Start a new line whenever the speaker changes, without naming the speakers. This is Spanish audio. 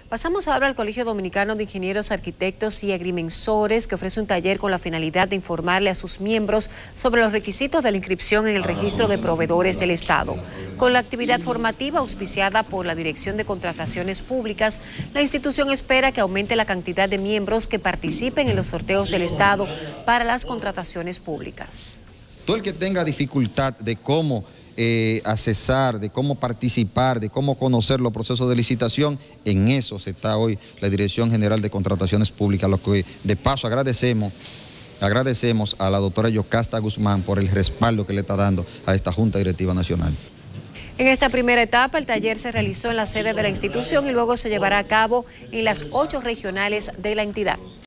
Pasamos ahora al Colegio Dominicano de Ingenieros, Arquitectos y Agrimensores, que ofrece un taller con la finalidad de informarle a sus miembros sobre los requisitos de la inscripción en el registro de proveedores del Estado. Con la actividad formativa auspiciada por la Dirección de Contrataciones Públicas, la institución espera que aumente la cantidad de miembros que participen en los sorteos del Estado para las contrataciones públicas.
Todo el que tenga dificultad de cómo accesar, de cómo participar, de cómo conocer los procesos de licitación, en eso se está hoy la Dirección General de Contrataciones Públicas, lo que de paso agradecemos a la doctora Yocasta Guzmán por el respaldo que le está dando a esta Junta Directiva Nacional.
En esta primera etapa, el taller se realizó en la sede de la institución y luego se llevará a cabo en las 8 regionales de la entidad.